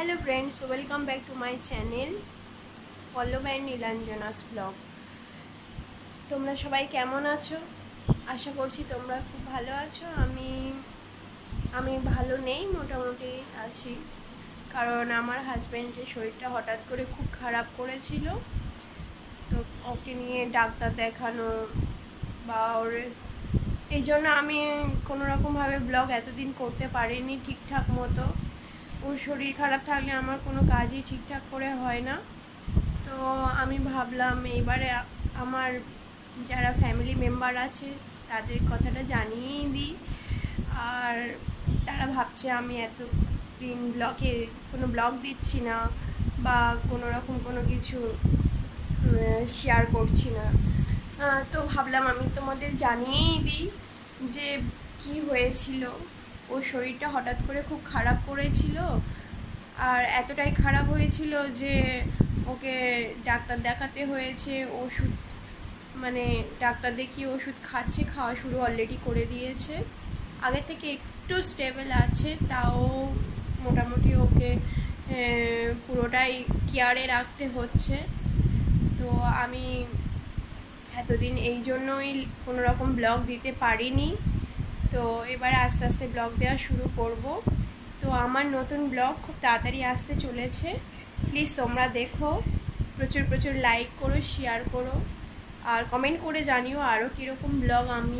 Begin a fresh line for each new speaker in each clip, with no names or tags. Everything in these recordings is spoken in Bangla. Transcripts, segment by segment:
Hello friends, welcome back to my channel Pallab and Nilanjana's blog. তোমরা সবাই কেমন আছো? আশা করছি তোমরা খুব ভালো আছো। আমি ভালো নেই, মোটামুটি আছি। কারণ আমার হাজব্যান্ডের শরীরটা হঠাৎ করে খুব খারাপ করেছিল, তো ওকে নিয়ে ডাক্তার দেখানো বা ওর এই জন্য আমি কোনো রকমভাবে ব্লগ এতদিন করতে পারিনি ঠিকঠাক মতো। ওর শরীর খারাপ থাকলে আমার কোনো কাজই ঠিকঠাক করে হয় না। তো আমি ভাবলাম এইবারে আমার যারা ফ্যামিলি মেম্বার আছে তাদের কথাটা জানিয়েই দিই। আর তারা ভাবছে আমি এতদিন কোনো ব্লগ দিচ্ছি না বা কোনো রকম কোনো কিছু শেয়ার করছি না। তো ভাবলাম আমি তোমাদের জানিয়েই দিই যে কি হয়েছিল। ওর শরীরটা হঠাৎ করে খুব খারাপ করেছিল, আর এতটাই খারাপ হয়েছিল যে ওকে ডাক্তার দেখাতে হয়েছে। ওষুধ ডাক্তার দেখিয়ে ওষুধ খাওয়া শুরু অলরেডি করে দিয়েছে। আগে থেকে একটু স্টেবল আছে, তাও মোটামুটি ওকে পুরোটাই কেয়ারে রাখতে হচ্ছে। তো আমি এতদিন এই জন্যই কোনো রকম ব্লগ দিতে পারিনি। তো এবারে আস্তে আস্তে ব্লগ দেওয়া শুরু করব। তো আমার নতুন ব্লগ খুব তাড়াতাড়ি আসতে চলেছে। প্লিজ তোমরা দেখো, প্রচুর প্রচুর লাইক করো, শেয়ার করো, আর কমেন্ট করে জানিও আরও কীরকম ব্লগ আমি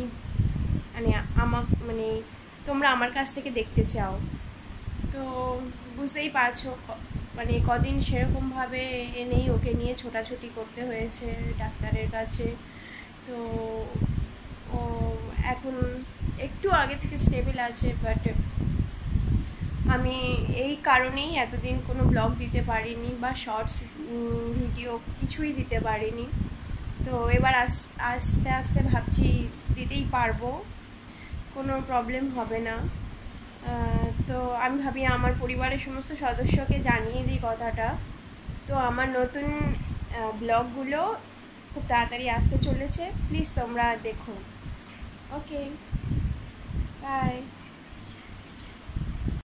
তোমরা আমার কাছ থেকে দেখতে চাও। তো বুঝতেই পারছো কদিন সেরকমভাবে এনেই ওকে নিয়ে ছোটাছুটি করতে হয়েছে ডাক্তারের কাছে। তো ও এখন একটু আগে থেকে স্টেবল আছে, বাট আমি এই কারণেই এতদিন কোনো ব্লগ দিতে পারিনি বা শর্টস ভিডিও কিছুই দিতে পারিনি। তো এবার আস্তে আস্তে ভাবছি দিতেই পারবো, কোনো প্রবলেম হবে না। তো আমি ভাবি আমার পরিবারের সমস্ত সদস্যকে জানিয়ে দিই কথাটা। তো আমার নতুন ব্লগগুলো খুব তাড়াতাড়ি আসতে চলেছে, প্লিজ তোমরা দেখো। Okay, by.